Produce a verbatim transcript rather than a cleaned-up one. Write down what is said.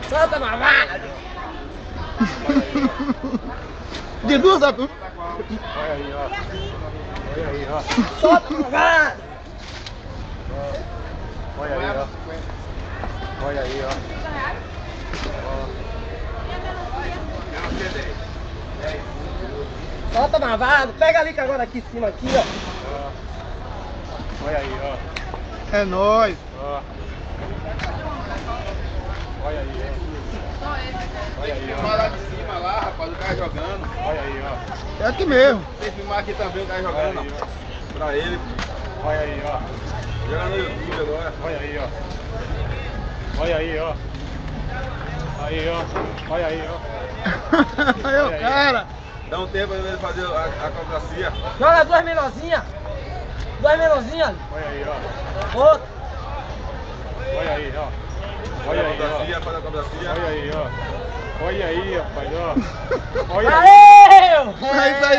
Solta, malvado! De duas a tu. Olha aí, ó. Olha aí, ó. Solta, malvado! Olha aí, ó. Olha aí, ó. Solta, malvado! Pega ali que agora aqui em cima, aqui, ó. Olha aí, ó. É nóis. Ó. Olha aí, ó. Olha aí, ó. Filmar lá de cima lá, rapaz, o cara jogando. Olha aí, ó. É aqui mesmo. Tem que filmar aqui também o cara Olha jogando, aí, ó. ó. Pra ele. Olha aí, ó. Joga no YouTube agora. Olha aí, ó. Olha aí, ó. Aí, ó. Olha aí, ó. Aí o cara. Dá um tempo pra ele fazer a, a acrobacia. Joga duas menorzinhas. Duas menorzinhas ali. Olha aí, ó. Outro. Olha aí, ó. Olha Olha a aí, acrobacia, ó. faz a acrobacia. Olha aí, ó. Olha aí, rapaz, ó. Olha aí. Valeu! É isso aí.